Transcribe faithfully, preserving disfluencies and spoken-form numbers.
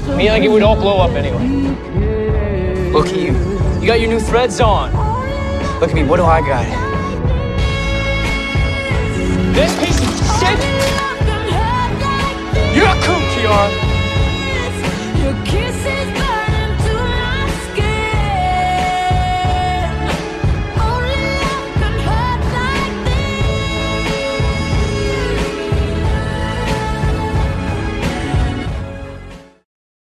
Me like it would all blow up anyway. Look at you. You got your new threads on. Look at me, what do I got? This piece of shit? You're a kook, Kiara.